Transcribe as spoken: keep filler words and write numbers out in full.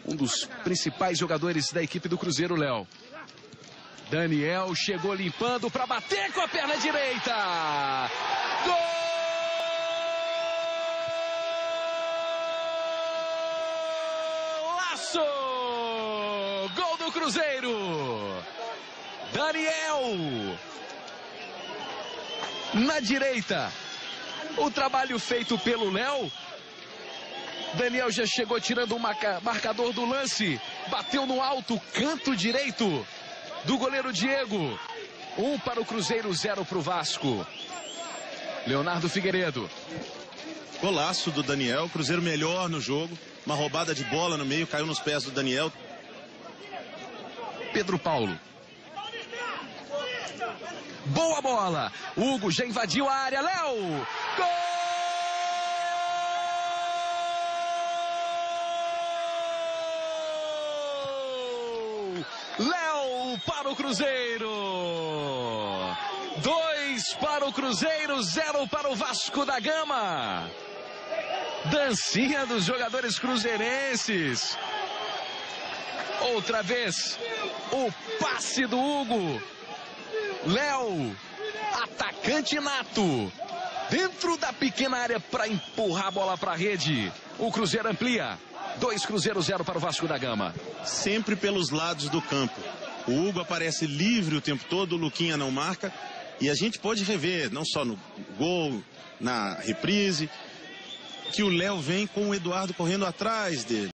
um dos principais jogadores da equipe do Cruzeiro, Léo. Daniel chegou limpando para bater com a perna direita. Golaço! Gol do Cruzeiro. Daniel na direita. O trabalho feito pelo Léo. Daniel já chegou tirando o marcador do lance. Bateu no alto, canto direito do goleiro Diego. Um para o Cruzeiro, zero para o Vasco. Leonardo Figueiredo. Golaço do Daniel. Cruzeiro melhor no jogo. Uma roubada de bola no meio, caiu nos pés do Daniel. Pedro Paulo. Boa bola. Hugo já invadiu a área. Léo. Gol! Léo para o Cruzeiro. Dois para o Cruzeiro, zero para o Vasco da Gama. Dancinha dos jogadores cruzeirenses. Outra vez, o passe do Hugo. Léo, atacante nato. Dentro da pequena área para empurrar a bola para a rede. O Cruzeiro amplia. Dois Cruzeiro, zero para o Vasco da Gama. Sempre pelos lados do campo. O Hugo aparece livre o tempo todo, o Luquinha não marca. E a gente pode rever, não só no gol, na reprise, que o Léo vem com o Eduardo correndo atrás dele.